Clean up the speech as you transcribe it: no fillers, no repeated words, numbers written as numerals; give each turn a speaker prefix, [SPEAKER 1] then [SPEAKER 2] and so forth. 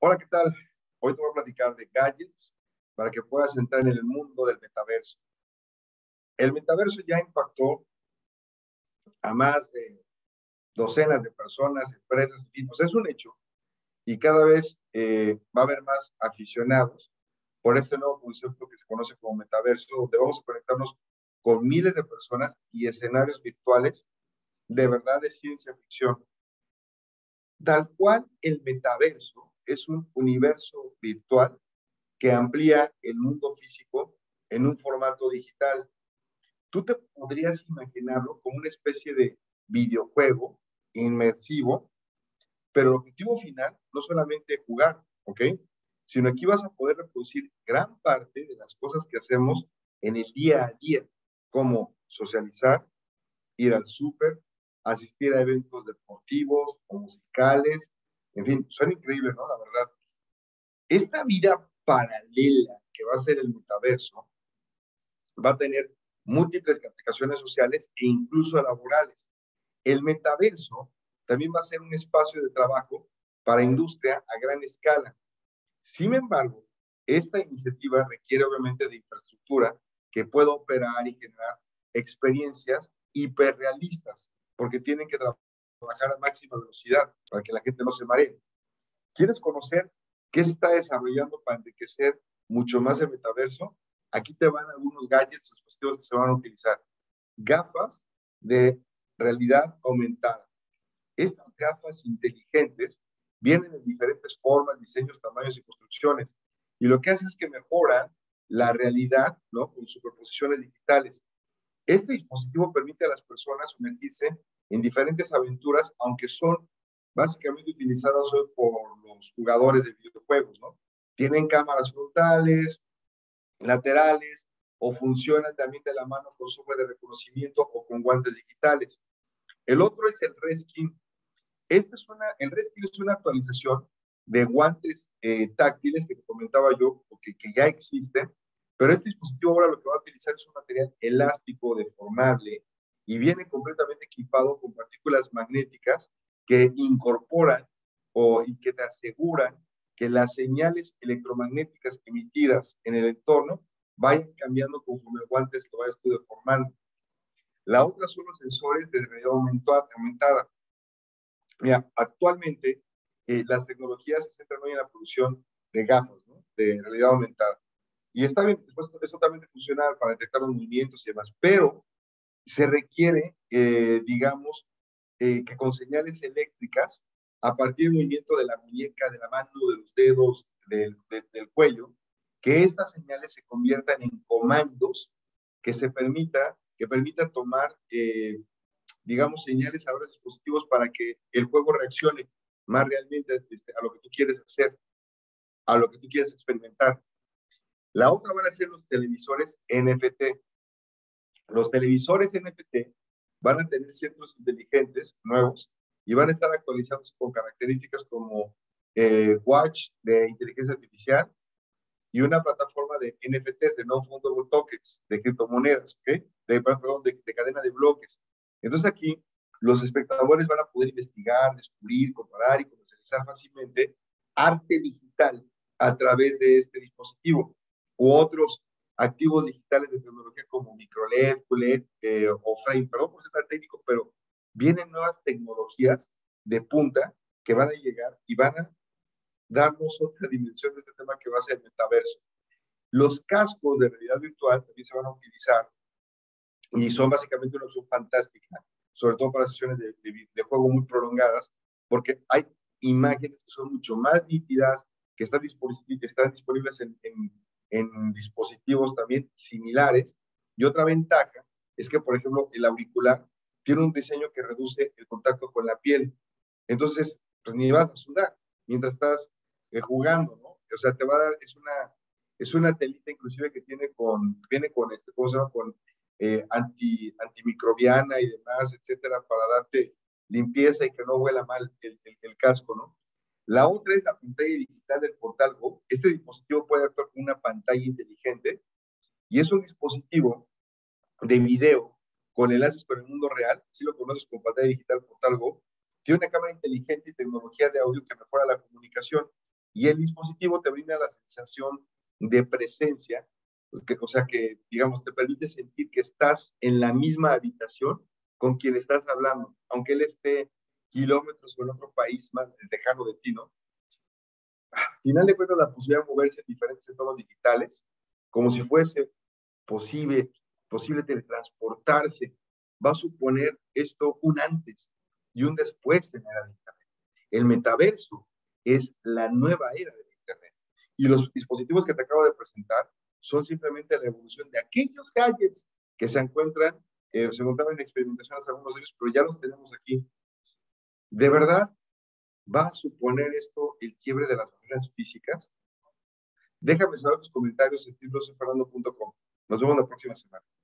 [SPEAKER 1] Hola, ¿qué tal? Hoy te voy a platicar de gadgets para que puedas entrar en el mundo del metaverso. El metaverso ya impactó a más de docenas de personas, empresas, y pues es un hecho y cada vez va a haber más aficionados por este nuevo concepto que se conoce como metaverso, donde vamos a conectarnos con miles de personas y escenarios virtuales de verdad de ciencia ficción. Tal cual el metaverso es un universo virtual que amplía el mundo físico en un formato digital. Tú te podrías imaginarlo como una especie de videojuego inmersivo, pero el objetivo final no solamente jugar, ¿ok? Sino aquí vas a poder reproducir gran parte de las cosas que hacemos en el día a día, como socializar, ir al súper, asistir a eventos deportivos o musicales, en fin, son increíbles, ¿no? La verdad. Esta vida paralela que va a ser el metaverso va a tener múltiples aplicaciones sociales e incluso laborales. El metaverso también va a ser un espacio de trabajo para industria a gran escala. Sin embargo, esta iniciativa requiere obviamente de infraestructura que pueda operar y generar experiencias hiperrealistas, porque tienen que trabajar a máxima velocidad para que la gente no se maree. ¿Quieres conocer qué se está desarrollando para enriquecer mucho más el metaverso? Aquí te van algunos gadgets, dispositivos que se van a utilizar. Gafas de realidad aumentada. Estas gafas inteligentes vienen en diferentes formas, diseños, tamaños y construcciones. Y lo que hace es que mejoran la realidad, ¿no? Con superposiciones digitales. Este dispositivo permite a las personas sumergirse en diferentes aventuras, aunque son básicamente utilizadas hoy por los jugadores de videojuegos, ¿no? Tienen cámaras frontales, laterales, o funcionan también de la mano con software de reconocimiento o con guantes digitales. El otro es el Reskin. El Reskin es una actualización de guantes táctiles que te comentaba yo, que ya existen, pero este dispositivo ahora lo que va a utilizar es un material elástico, deformable, y viene completamente equipado con partículas magnéticas que incorporan y que te aseguran que las señales electromagnéticas emitidas en el entorno vayan cambiando conforme el guante lo vayas tú deformando. La otra son los sensores de realidad aumentada. Mira, actualmente las tecnologías se centran hoy en la producción de gafas, ¿no? De realidad aumentada. Y está bien, después es totalmente funcional para detectar los movimientos y demás, pero se requiere, digamos, que con señales eléctricas, a partir del movimiento de la muñeca, de la mano, de los dedos, del cuello, que estas señales se conviertan en comandos que permita tomar, digamos, señales a los dispositivos para que el juego reaccione más realmente a lo que tú quieres hacer, a lo que tú quieres experimentar. La otra van a ser los televisores NFT. Los televisores NFT van a tener centros inteligentes nuevos y van a estar actualizados con características como Watch de inteligencia artificial y una plataforma de NFTs, de non-fungible tokens, de criptomonedas, ¿ok? De cadena de bloques. Entonces aquí los espectadores van a poder investigar, descubrir, comparar y comercializar fácilmente arte digital a través de este dispositivo u otros activos digitales de tecnología como microLED, QLED o frame. Perdón por ser tan técnico, pero vienen nuevas tecnologías de punta que van a llegar y van a darnos otra dimensión de este tema que va a ser el metaverso. Los cascos de realidad virtual también se van a utilizar y son básicamente una opción fantástica, sobre todo para sesiones de juego muy prolongadas, porque hay imágenes que son mucho más nítidas, que están disponibles en dispositivos también similares. Y otra ventaja es que, por ejemplo, el auricular tiene un diseño que reduce el contacto con la piel. Entonces, pues ni vas a sudar mientras estás jugando, ¿no? O sea, te va a dar, es una telita inclusive que viene con ¿cómo se llama? Con antimicrobiana y demás, etcétera, para darte limpieza y que no huela mal el casco, ¿no? La otra es la pantalla digital del Portal Go. Este dispositivo puede actuar como una pantalla inteligente y es un dispositivo de video con enlaces con el mundo real, si lo conoces como pantalla digital Portal Go. Tiene una cámara inteligente y tecnología de audio que mejora la comunicación. y el dispositivo te brinda la sensación de presencia, o sea que, digamos, te permite sentir que estás en la misma habitación con quien estás hablando, aunque él esté kilómetros o en otro país más lejano de ti, ¿no? Al final de cuentas, la posibilidad de moverse en diferentes entornos digitales, como si fuese posible teletransportarse, va a suponer esto un antes y un después en la era de Internet. El metaverso es la nueva era de Internet. Y los dispositivos que te acabo de presentar son simplemente la evolución de aquellos gadgets que se encontraban en experimentación hace algunos años, pero ya los tenemos aquí. ¿De verdad va a suponer esto el quiebre de las barreras físicas? Déjame saber tus comentarios en www.fernando.com. Nos vemos la próxima semana.